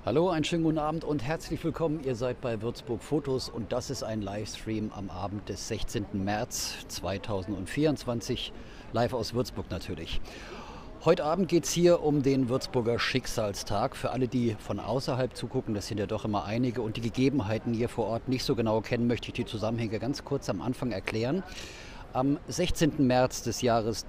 Hallo, einen schönen guten Abend und herzlich willkommen. Ihr seid bei Würzburg Fotos und das ist ein Livestream am Abend des 16. März 2024, live aus Würzburg natürlich. Heute Abend geht es hier um den Würzburger Schicksalstag. Für alle, die von außerhalb zugucken, das sind ja doch immer einige und die Gegebenheiten hier vor Ort nicht so genau kennen, möchte ich die Zusammenhänge ganz kurz am Anfang erklären. Am 16. März des Jahres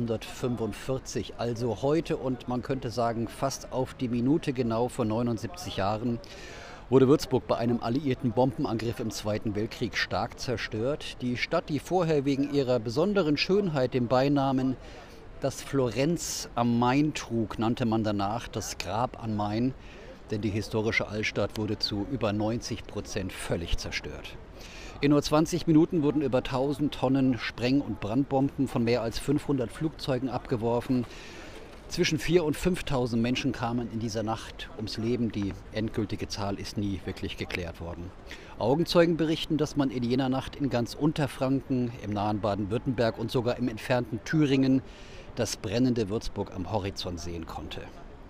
1945, also heute und man könnte sagen fast auf die Minute genau vor 79 Jahren, wurde Würzburg bei einem alliierten Bombenangriff im Zweiten Weltkrieg stark zerstört. Die Stadt, die vorher wegen ihrer besonderen Schönheit den Beinamen das Florenz am Main trug, nannte man danach das Grab am Main, denn die historische Altstadt wurde zu über 90% völlig zerstört. In nur 20 Minuten wurden über 1000 Tonnen Spreng- und Brandbomben von mehr als 500 Flugzeugen abgeworfen. Zwischen 4.000 und 5.000 Menschen kamen in dieser Nacht ums Leben. Die endgültige Zahl ist nie wirklich geklärt worden. Augenzeugen berichten, dass man in jener Nacht in ganz Unterfranken, im nahen Baden-Württemberg und sogar im entfernten Thüringen das brennende Würzburg am Horizont sehen konnte.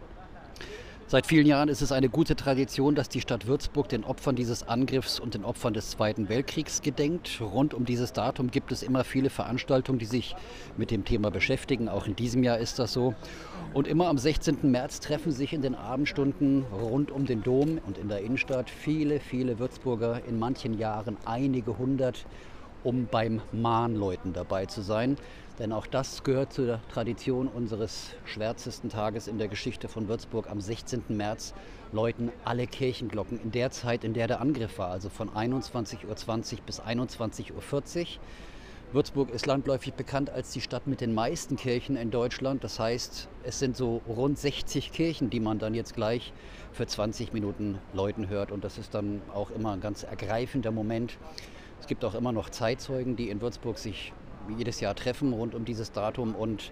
Seit vielen Jahren ist es eine gute Tradition, dass die Stadt Würzburg den Opfern dieses Angriffs und den Opfern des Zweiten Weltkriegs gedenkt. Rund um dieses Datum gibt es immer viele Veranstaltungen, die sich mit dem Thema beschäftigen. Auch in diesem Jahr ist das so. Und immer am 16. März treffen sich in den Abendstunden rund um den Dom und in der Innenstadt viele, viele Würzburger, in manchen Jahren einige hundert, um beim Mahnläuten dabei zu sein. Denn auch das gehört zur Tradition unseres schwärzesten Tages in der Geschichte von Würzburg. Am 16. März läuten alle Kirchenglocken in der Zeit, in der der Angriff war, also von 21:20 Uhr bis 21:40 Uhr. Würzburg ist landläufig bekannt als die Stadt mit den meisten Kirchen in Deutschland. Das heißt, es sind so rund 60 Kirchen, die man dann jetzt gleich für 20 Minuten läuten hört. Und das ist dann auch immer ein ganz ergreifender Moment. Es gibt auch immer noch Zeitzeugen, die in Würzburg sich jedes Jahr treffen rund um dieses Datum und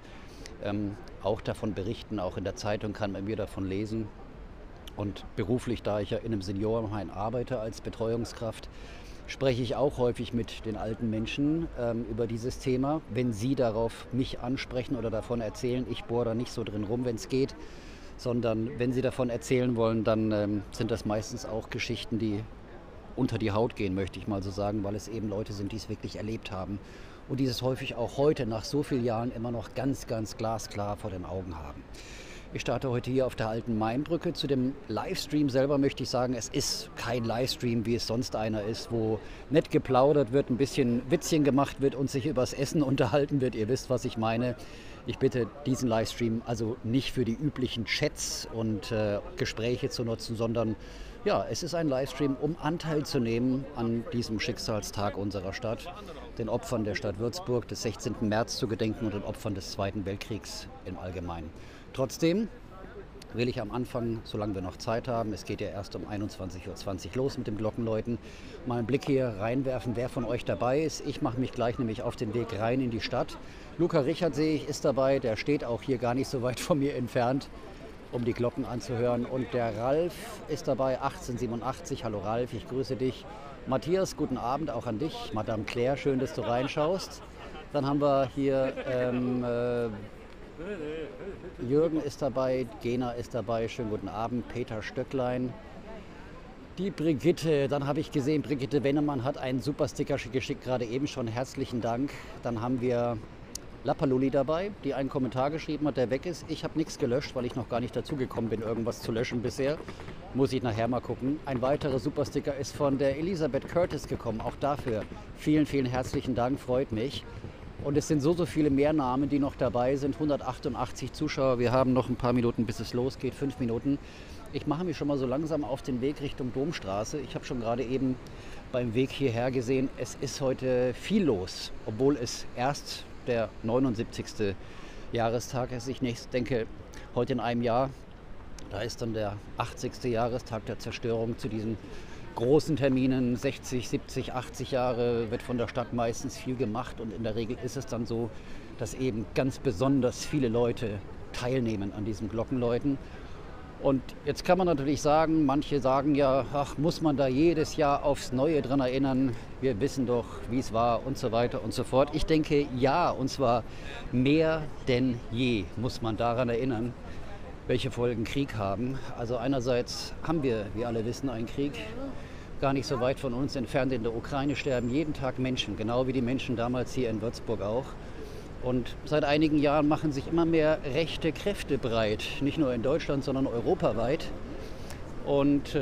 auch davon berichten. Auch in der Zeitung kann man mir davon lesen. Und beruflich, da ich ja in einem Seniorenheim arbeite als Betreuungskraft, spreche ich auch häufig mit den alten Menschen über dieses Thema. Wenn sie darauf mich ansprechen oder davon erzählen, ich bohre da nicht so drin rum, wenn es geht, sondern wenn sie davon erzählen wollen, dann sind das meistens auch Geschichten, die unter die Haut gehen, möchte ich mal so sagen, weil es eben Leute sind, die es wirklich erlebt haben und die es häufig auch heute nach so vielen Jahren immer noch ganz, ganz glasklar vor den Augen haben. Ich starte heute hier auf der alten Mainbrücke. Zu dem Livestream selber möchte ich sagen, es ist kein Livestream, wie es sonst einer ist, wo nett geplaudert wird, ein bisschen Witzchen gemacht wird und sich übers Essen unterhalten wird. Ihr wisst, was ich meine. Ich bitte diesen Livestream also nicht für die üblichen Chats und Gespräche zu nutzen, sondern ja, es ist ein Livestream, um Anteil zu nehmen an diesem Schicksalstag unserer Stadt, den Opfern der Stadt Würzburg des 16. März zu gedenken und den Opfern des Zweiten Weltkriegs im Allgemeinen. Trotzdem will ich am Anfang, solange wir noch Zeit haben, es geht ja erst um 21:20 Uhr los mit dem Glockenläuten, mal einen Blick hier reinwerfen, wer von euch dabei ist. Ich mache mich gleich nämlich auf den Weg rein in die Stadt. Luca Richard sehe ich, ist dabei, der steht auch hier gar nicht so weit von mir entfernt, um die Glocken anzuhören. Und der Ralf ist dabei, 1887. Hallo Ralf, ich grüße dich. Matthias, guten Abend auch an dich. Madame Claire, schön, dass du reinschaust. Dann haben wir hier Jürgen ist dabei, Gena ist dabei, schönen guten Abend. Peter Stöcklein. Die Brigitte, dann habe ich gesehen, Brigitte Wennemann hat einen super Sticker geschickt, gerade eben schon. Herzlichen Dank. Dann haben wir Lappaluli dabei, die einen Kommentar geschrieben hat, der weg ist. Ich habe nichts gelöscht, weil ich noch gar nicht dazu gekommen bin, irgendwas zu löschen bisher. Muss ich nachher mal gucken. Ein weiterer Supersticker ist von der Elisabeth Curtis gekommen. Auch dafür vielen, vielen herzlichen Dank, freut mich. Und es sind so viele mehr Namen, die noch dabei sind. 188 Zuschauer. Wir haben noch ein paar Minuten, bis es losgeht. 5 Minuten. Ich mache mich schon mal so langsam auf den Weg Richtung Domstraße. Ich habe schon gerade eben beim Weg hierher gesehen, es ist heute viel los, obwohl es erst der 79. Jahrestag ist. Ich denke, heute in einem Jahr, da ist dann der 80. Jahrestag der Zerstörung. Zu diesen großen Terminen, 60, 70, 80 Jahre, wird von der Stadt meistens viel gemacht und in der Regel ist es dann so, dass eben ganz besonders viele Leute teilnehmen an diesem Glockenläuten. Und jetzt kann man natürlich sagen, manche sagen ja, ach, muss man da jedes Jahr aufs Neue dran erinnern, wir wissen doch, wie es war und so weiter und so fort. Ich denke, ja, und zwar mehr denn je muss man daran erinnern, welche Folgen Krieg haben. Also einerseits haben wir, wie alle wissen, einen Krieg. Gar nicht so weit von uns entfernt in der Ukraine sterben jeden Tag Menschen, genau wie die Menschen damals hier in Würzburg auch. Und seit einigen Jahren machen sich immer mehr rechte Kräfte breit, nicht nur in Deutschland, sondern europaweit. Und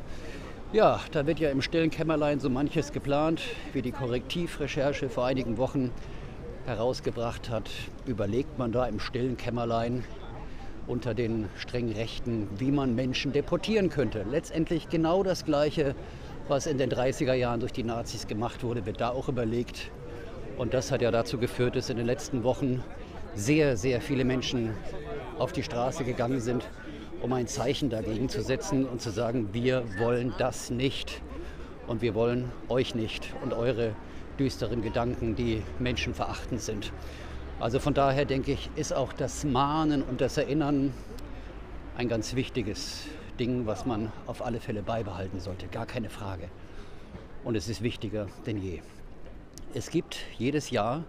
ja, da wird ja im stillen Kämmerlein so manches geplant, wie die Korrektivrecherche vor einigen Wochen herausgebracht hat. Überlegt man da im stillen Kämmerlein unter den streng Rechten, wie man Menschen deportieren könnte. Letztendlich genau das Gleiche, was in den 30er Jahren durch die Nazis gemacht wurde, wird da auch überlegt. Und das hat ja dazu geführt, dass in den letzten Wochen sehr, sehr viele Menschen auf die Straße gegangen sind, um ein Zeichen dagegen zu setzen und zu sagen, wir wollen das nicht und wir wollen euch nicht und eure düsteren Gedanken, die menschenverachtend sind. Also von daher denke ich, ist auch das Mahnen und das Erinnern ein ganz wichtiges Ding, was man auf alle Fälle beibehalten sollte, gar keine Frage. Und es ist wichtiger denn je. Es gibt jedes Jahr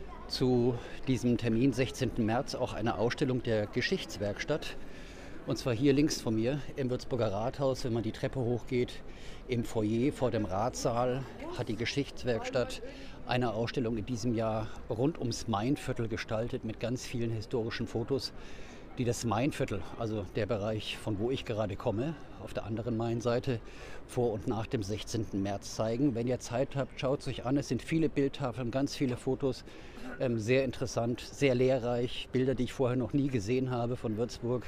zu diesem Termin, 16. März, auch eine Ausstellung der Geschichtswerkstatt. Und zwar hier links von mir im Würzburger Rathaus, wenn man die Treppe hochgeht, im Foyer vor dem Ratssaal hat die Geschichtswerkstatt eine Ausstellung in diesem Jahr rund ums Mainviertel gestaltet mit ganz vielen historischen Fotos, die das Mainviertel, also der Bereich, von wo ich gerade komme, auf der anderen Mainseite, vor und nach dem 16. März zeigen. Wenn ihr Zeit habt, schaut es euch an. Es sind viele Bildtafeln, ganz viele Fotos, sehr interessant, sehr lehrreich. Bilder, die ich vorher noch nie gesehen habe von Würzburg.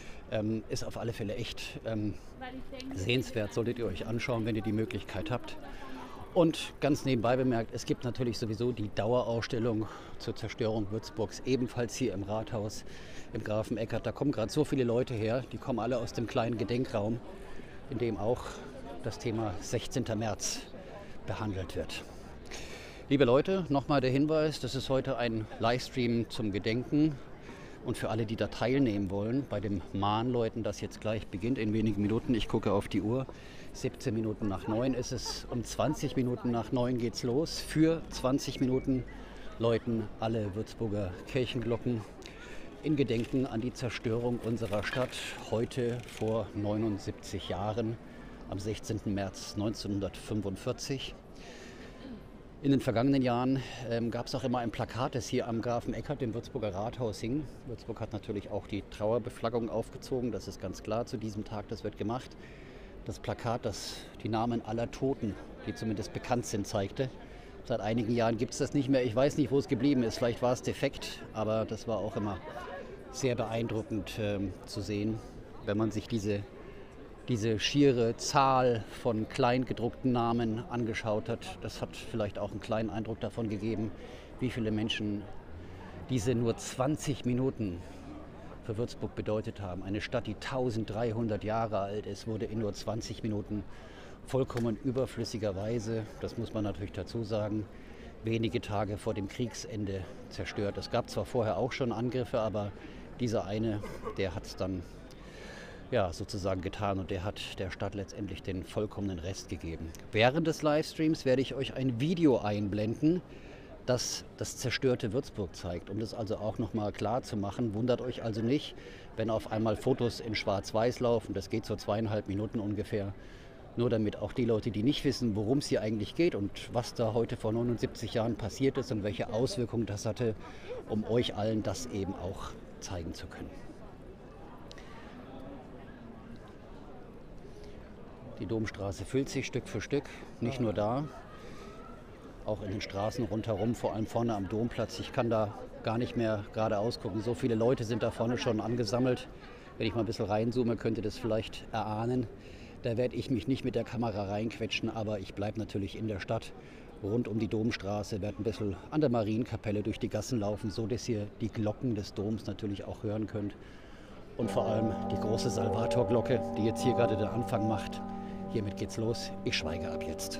Ist auf alle Fälle echt sehenswert, solltet ihr euch anschauen, wenn ihr die Möglichkeit habt. Und ganz nebenbei bemerkt, es gibt natürlich sowieso die Dauerausstellung zur Zerstörung Würzburgs, ebenfalls hier im Rathaus, im Grafeneckert. Da kommen gerade so viele Leute her, die kommen alle aus dem kleinen Gedenkraum, in dem auch das Thema 16. März behandelt wird. Liebe Leute, nochmal der Hinweis, das ist heute ein Livestream zum Gedenken. Und für alle, die da teilnehmen wollen, bei dem Mahnläuten, das jetzt gleich beginnt, in wenigen Minuten, ich gucke auf die Uhr, 17 Minuten nach 9 ist es, um 20 Minuten nach 9 geht's los. Für 20 Minuten läuten alle Würzburger Kirchenglocken in Gedenken an die Zerstörung unserer Stadt heute vor 79 Jahren, am 16. März 1945. In den vergangenen Jahren gab es auch immer ein Plakat, das hier am Grafeneckert, dem Würzburger Rathaus, hing. Würzburg hat natürlich auch die Trauerbeflaggung aufgezogen, das ist ganz klar zu diesem Tag, das wird gemacht. Das Plakat, das die Namen aller Toten, die zumindest bekannt sind, zeigte. Seit einigen Jahren gibt es das nicht mehr. Ich weiß nicht, wo es geblieben ist. Vielleicht war es defekt, aber das war auch immer sehr beeindruckend zu sehen, wenn man sich diese schiere Zahl von kleingedruckten Namen angeschaut hat. Das hat vielleicht auch einen kleinen Eindruck davon gegeben, wie viele Menschen diese nur 20 Minuten für Würzburg bedeutet haben. Eine Stadt, die 1300 Jahre alt ist, wurde in nur 20 Minuten vollkommen überflüssigerweise, das muss man natürlich dazu sagen, wenige Tage vor dem Kriegsende zerstört. Es gab zwar vorher auch schon Angriffe, aber dieser eine, der hat es dann sozusagen getan und der hat der Stadt letztendlich den vollkommenen Rest gegeben. Während des Livestreams werde ich euch ein Video einblenden, das das zerstörte Würzburg zeigt, um das also auch nochmal klar zu machen. Wundert euch also nicht, wenn auf einmal Fotos in Schwarz-Weiß laufen, das geht so 2,5 Minuten ungefähr, nur damit auch die Leute, die nicht wissen, worum es hier eigentlich geht und was da heute vor 79 Jahren passiert ist und welche Auswirkungen das hatte, um euch allen das eben auch zeigen zu können. Die Domstraße füllt sich Stück für Stück, nicht nur da, auch in den Straßen rundherum, vor allem vorne am Domplatz. Ich kann da gar nicht mehr geradeaus gucken. So viele Leute sind da vorne schon angesammelt. Wenn ich mal ein bisschen reinzoome, könnt ihr das vielleicht erahnen. Da werde ich mich nicht mit der Kamera reinquetschen, aber ich bleibe natürlich in der Stadt rund um die Domstraße, werde ein bisschen an der Marienkapelle durch die Gassen laufen, so dass ihr die Glocken des Doms natürlich auch hören könnt. Und vor allem die große Salvatorglocke, die jetzt hier gerade den Anfang macht. Hiermit geht's los. Ich schweige ab jetzt.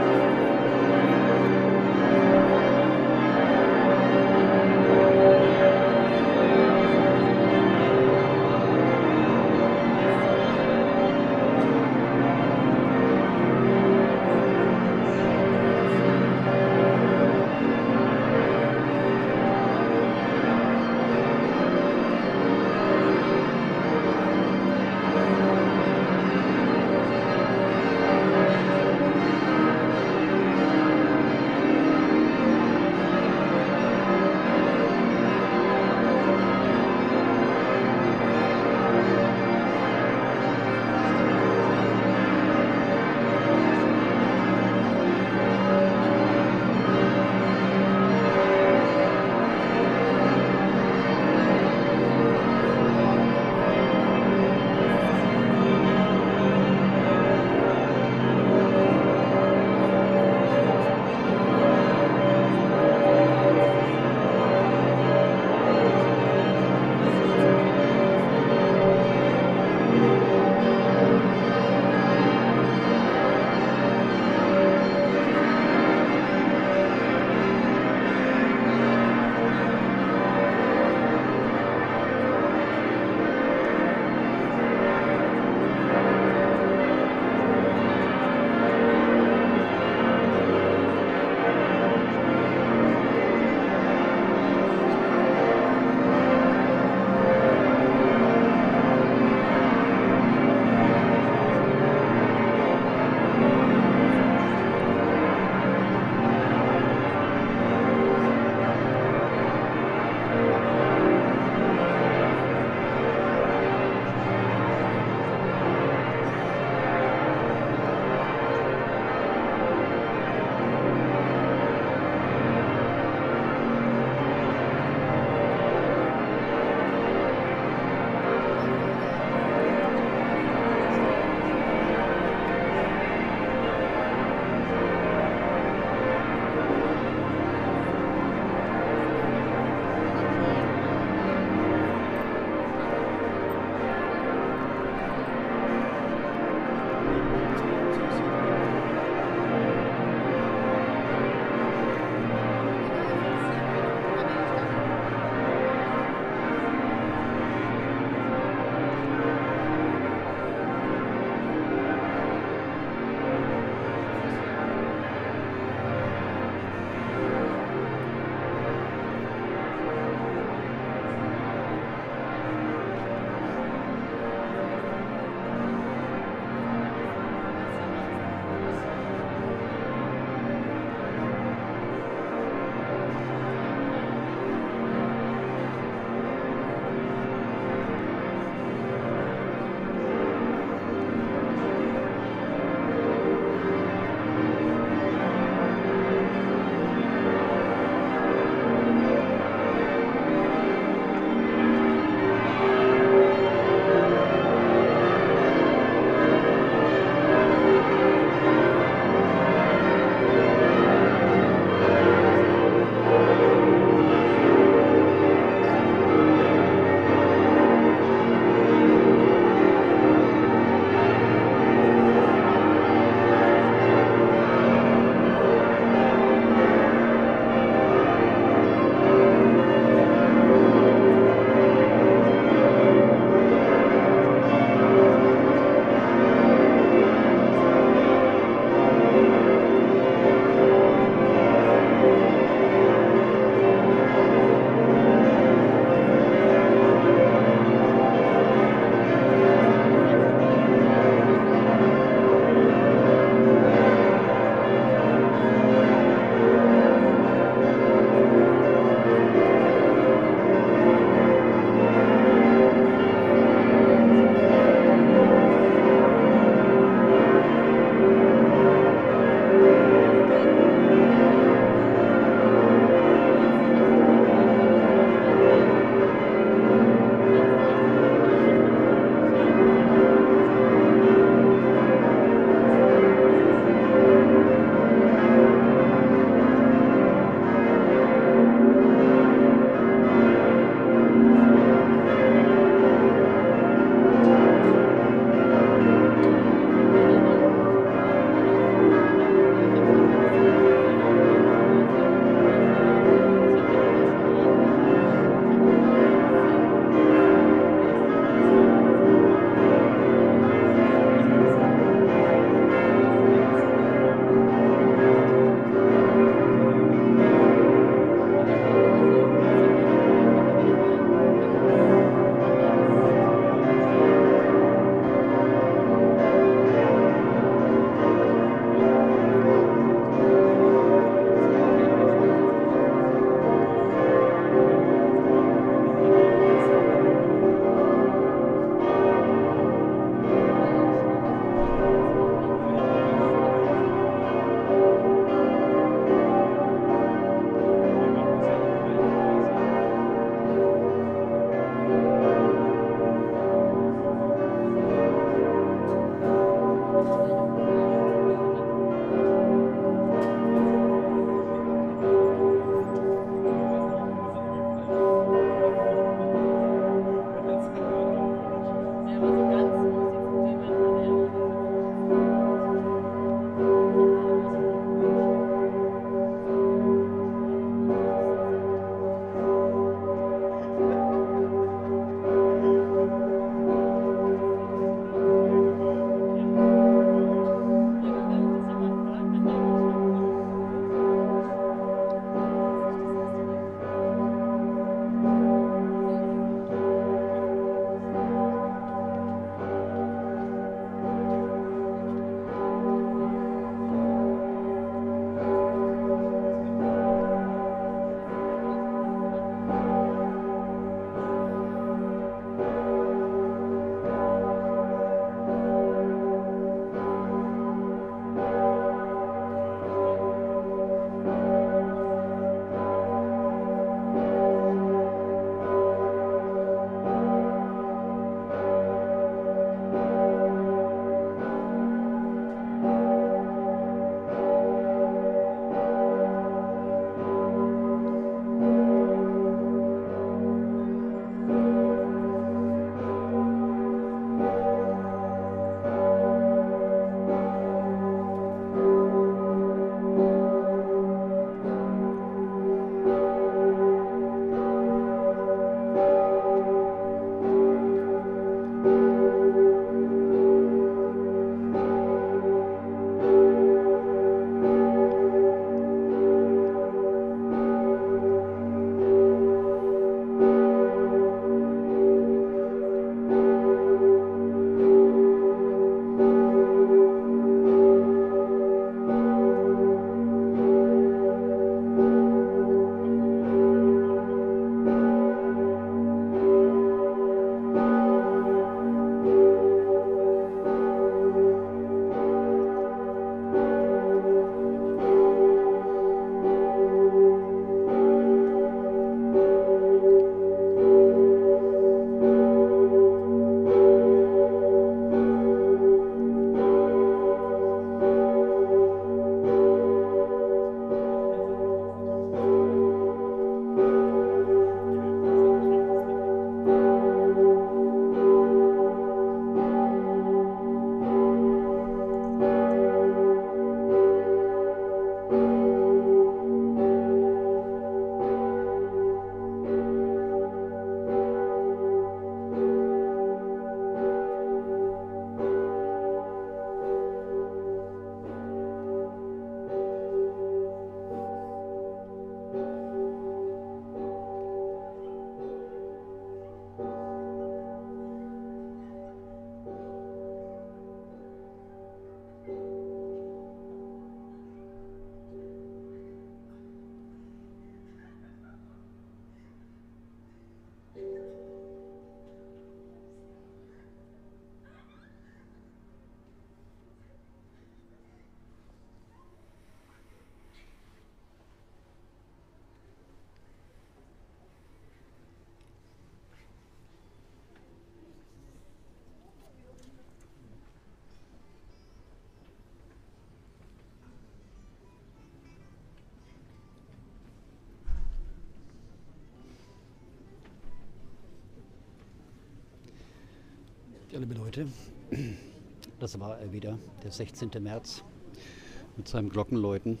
Ja, liebe Leute, das war er wieder, der 16. März mit seinem Glockenläuten,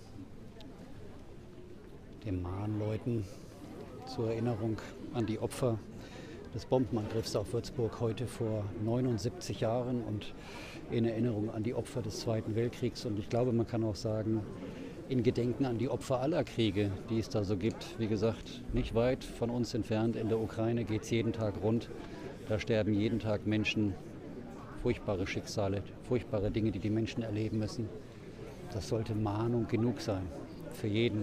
dem Mahnläuten zur Erinnerung an die Opfer des Bombenangriffs auf Würzburg heute vor 79 Jahren und in Erinnerung an die Opfer des Zweiten Weltkriegs. Und ich glaube, man kann auch sagen, in Gedenken an die Opfer aller Kriege, die es da so gibt. Wie gesagt, nicht weit von uns entfernt in der Ukraine geht es jeden Tag rund. Da sterben jeden Tag Menschen, furchtbare Schicksale, furchtbare Dinge, die die Menschen erleben müssen. Das sollte Mahnung genug sein für jeden.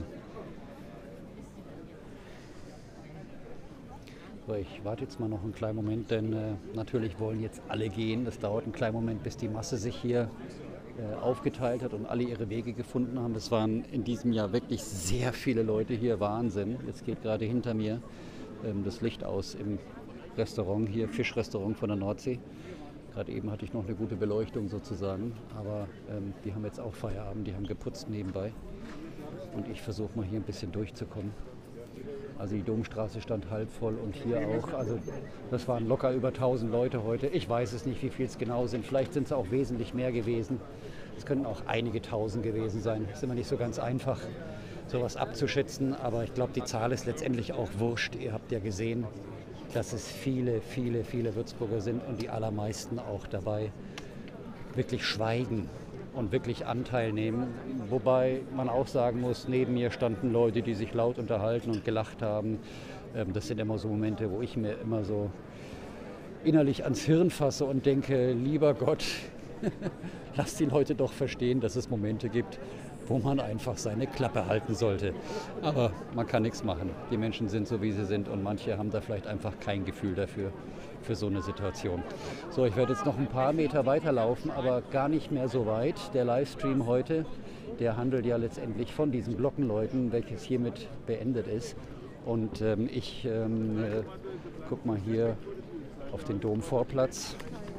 So, ich warte jetzt mal noch einen kleinen Moment, denn natürlich wollen jetzt alle gehen. Es dauert einen kleinen Moment, bis die Masse sich hier aufgeteilt hat und alle ihre Wege gefunden haben. Es waren in diesem Jahr wirklich sehr viele Leute hier, Wahnsinn. Jetzt geht gerade hinter mir das Licht aus im Restaurant hier, Fischrestaurant von der Nordsee. Gerade eben hatte ich noch eine gute Beleuchtung sozusagen, aber die haben jetzt auch Feierabend, die haben geputzt nebenbei. Und ich versuche mal hier ein bisschen durchzukommen. Also die Domstraße stand halb voll und hier auch. Also das waren locker über 1000 Leute heute. Ich weiß es nicht, wie viel es genau sind. Vielleicht sind es auch wesentlich mehr gewesen. Es können auch einige Tausend gewesen sein. Ist immer nicht so ganz einfach, sowas abzuschätzen. Aber ich glaube, die Zahl ist letztendlich auch wurscht. Ihr habt ja gesehen, dass es viele, viele, viele Würzburger sind und die allermeisten auch dabei wirklich schweigen und wirklich Anteil nehmen. Wobei man auch sagen muss, neben mir standen Leute, die sich laut unterhalten und gelacht haben. Das sind immer so Momente, wo ich mir immer so innerlich ans Hirn fasse und denke, lieber Gott, lass die Leute doch verstehen, dass es Momente gibt, wo man einfach seine Klappe halten sollte. Aber man kann nichts machen. Die Menschen sind so, wie sie sind und manche haben da vielleicht einfach kein Gefühl dafür, für so eine Situation. So, ich werde jetzt noch ein paar Meter weiterlaufen, aber gar nicht mehr so weit. Der Livestream heute, der handelt ja letztendlich von diesen Glockenläuten, welches hiermit beendet ist. Und ich gucke mal hier auf den Domvorplatz.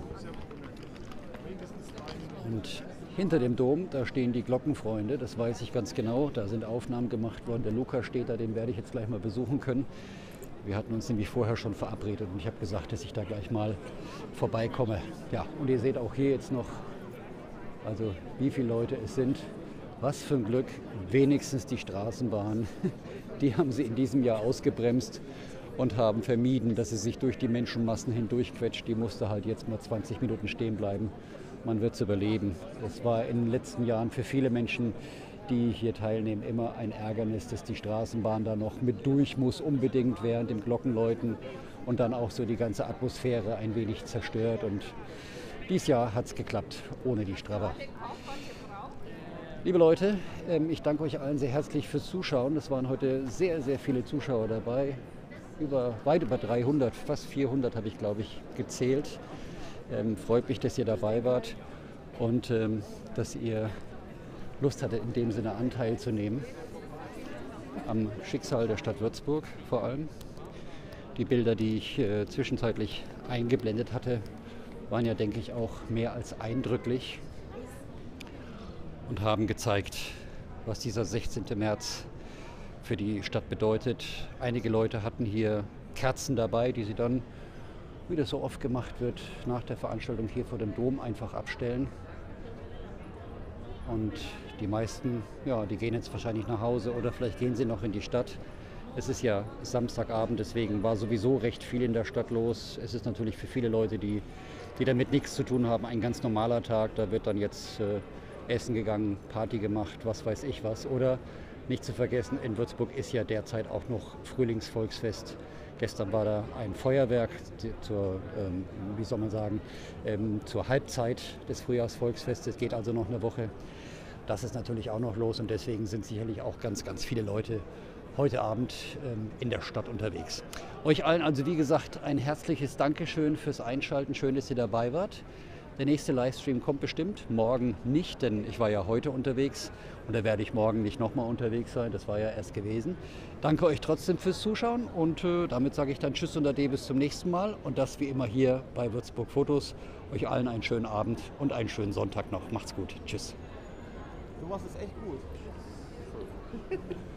Und hinter dem Dom, da stehen die Glockenfreunde, das weiß ich ganz genau. Da sind Aufnahmen gemacht worden. Der Luca steht da, den werde ich jetzt gleich mal besuchen können. Wir hatten uns nämlich vorher schon verabredet und ich habe gesagt, dass ich da gleich mal vorbeikomme. Ja, und ihr seht auch hier jetzt noch, also wie viele Leute es sind. Was für ein Glück, wenigstens die Straßenbahn, die haben sie in diesem Jahr ausgebremst und haben vermieden, dass sie sich durch die Menschenmassen hindurchquetscht. Die musste halt jetzt mal 20 Minuten stehen bleiben. Man wird es überleben. Es war in den letzten Jahren für viele Menschen, die hier teilnehmen, immer ein Ärgernis, dass die Straßenbahn da noch mit durch muss, unbedingt während dem Glockenläuten und dann auch so die ganze Atmosphäre ein wenig zerstört. Und dieses Jahr hat es geklappt, ohne die Strabber. Liebe Leute, ich danke euch allen sehr herzlich fürs Zuschauen. Es waren heute sehr, sehr viele Zuschauer dabei. Weit über 300, fast 400 habe ich, glaube ich, gezählt. Freut mich, dass ihr dabei wart und dass ihr Lust hattet, in dem Sinne Anteil zu nehmen am Schicksal der Stadt Würzburg vor allem. Die Bilder, die ich zwischenzeitlich eingeblendet hatte, waren ja, denke ich, auch mehr als eindrücklich und haben gezeigt, was dieser 16. März für die Stadt bedeutet. Einige Leute hatten hier Kerzen dabei, die sie dann, wie das so oft gemacht wird, nach der Veranstaltung hier vor dem Dom einfach abstellen. Und die meisten, ja, die gehen jetzt wahrscheinlich nach Hause oder vielleicht gehen sie noch in die Stadt. Es ist ja Samstagabend, deswegen war sowieso recht viel in der Stadt los. Es ist natürlich für viele Leute, die damit nichts zu tun haben, ein ganz normaler Tag. Da wird dann jetzt essen gegangen, Party gemacht, was weiß ich was. Oder nicht zu vergessen, in Würzburg ist ja derzeit auch noch Frühlingsvolksfest. Gestern war da ein Feuerwerk zur, wie soll man sagen, zur Halbzeit des Frühjahrsvolksfestes. Geht also noch eine Woche. Das ist natürlich auch noch los und deswegen sind sicherlich auch ganz, ganz viele Leute heute Abend in der Stadt unterwegs. Euch allen also wie gesagt ein herzliches Dankeschön fürs Einschalten. Schön, dass ihr dabei wart. Der nächste Livestream kommt bestimmt, morgen nicht, denn ich war ja heute unterwegs und da werde ich morgen nicht nochmal unterwegs sein, das war ja erst gewesen. Danke euch trotzdem fürs Zuschauen und damit sage ich dann Tschüss und Ade bis zum nächsten Mal und das wie immer hier bei Würzburg Fotos. Euch allen einen schönen Abend und einen schönen Sonntag noch. Macht's gut. Tschüss. Du machst es echt gut.